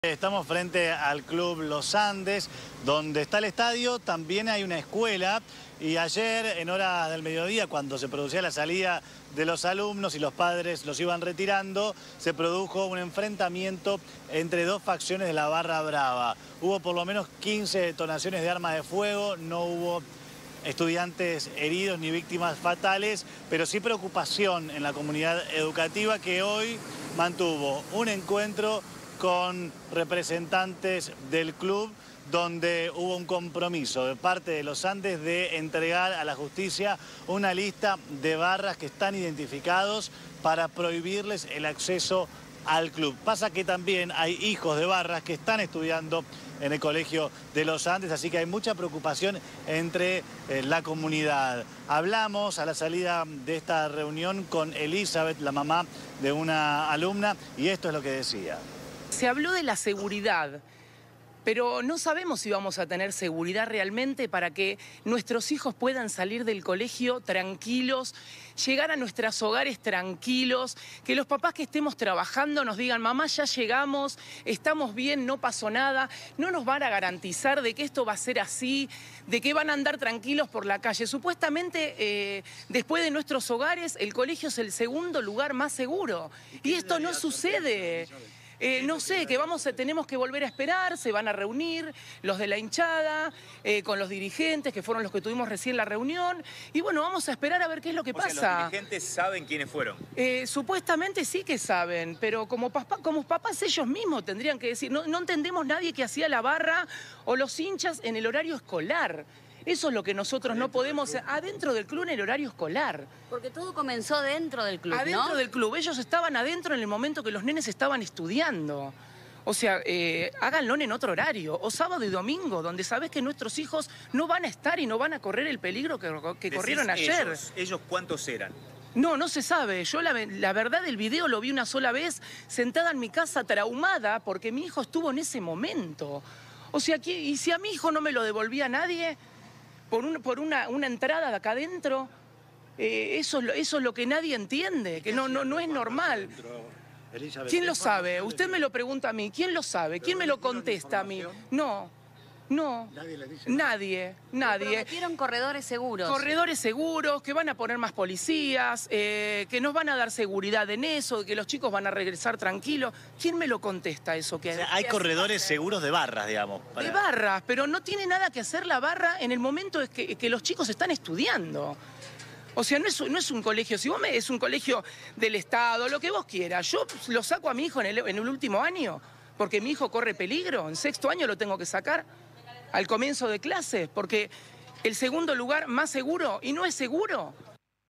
Estamos frente al Club Los Andes, donde está el estadio, también hay una escuela y ayer en horas del mediodía, cuando se producía la salida de los alumnos y los padres los iban retirando, se produjo un enfrentamiento entre dos facciones de la Barra Brava. Hubo por lo menos 15 detonaciones de armas de fuego, no hubo estudiantes heridos ni víctimas fatales, pero sí preocupación en la comunidad educativa que hoy mantuvo un encuentro con representantes del club, donde hubo un compromiso de parte de Los Andes de entregar a la justicia una lista de barras que están identificados para prohibirles el acceso al club. Pasa que también hay hijos de barras que están estudiando en el colegio de Los Andes, así que hay mucha preocupación entre la comunidad. Hablamos a la salida de esta reunión con Elizabeth, la mamá de una alumna, y esto es lo que decía. Se habló de la seguridad, pero no sabemos si vamos a tener seguridad realmente para que nuestros hijos puedan salir del colegio tranquilos, llegar a nuestros hogares tranquilos, que los papás que estemos trabajando nos digan: mamá, ya llegamos, estamos bien, no pasó nada. No nos van a garantizar de que esto va a ser así, de que van a andar tranquilos por la calle. Supuestamente, después de nuestros hogares, el colegio es el segundo lugar más seguro. Y esto no sucede. No sé, que tenemos que volver a esperar, se van a reunir los de la hinchada, con los dirigentes, que fueron los que tuvimos recién la reunión, y bueno, vamos a esperar a ver qué es lo que pasa. Sea, ¿los dirigentes saben quiénes fueron? Supuestamente sí que saben, pero como papás ellos mismos tendrían que decir. No entendemos nadie que hacía la barra o los hinchas en el horario escolar. Eso es lo que nosotros no podemos... Adentro del club en el horario escolar. Porque todo comenzó dentro del club, ¿no? Adentro del club. Ellos estaban adentro en el momento que los nenes estaban estudiando. O sea, háganlo en otro horario. O sábado y domingo, donde sabés que nuestros hijos no van a estar y no van a correr el peligro que corrieron ayer. ¿Ellos cuántos eran? No se sabe. Yo la verdad el video lo vi una sola vez, sentada en mi casa traumada, porque mi hijo estuvo en ese momento. O sea, y si a mi hijo no me lo devolvía nadie... por una entrada de acá adentro, eso es lo que nadie entiende, que no es normal. ¿Quién lo sabe? Usted me lo pregunta a mí, ¿quién lo sabe? ¿Quién me lo contesta a mí? No. ¿Nadie le dice? Nadie. Prometieron corredores seguros. Corredores seguros, que van a poner más policías, que nos van a dar seguridad en eso, que los chicos van a regresar tranquilos. ¿Quién me lo contesta eso? O sea, hay corredores seguros de barras, digamos. De barras, pero no tiene nada que hacer la barra en el momento que los chicos están estudiando. O sea, no es un colegio, si vos es un colegio del Estado, lo que vos quieras. Yo lo saco a mi hijo en el último año, porque mi hijo corre peligro, en sexto año lo tengo que sacar al comienzo de clases, porque el segundo lugar más seguro, y no es seguro,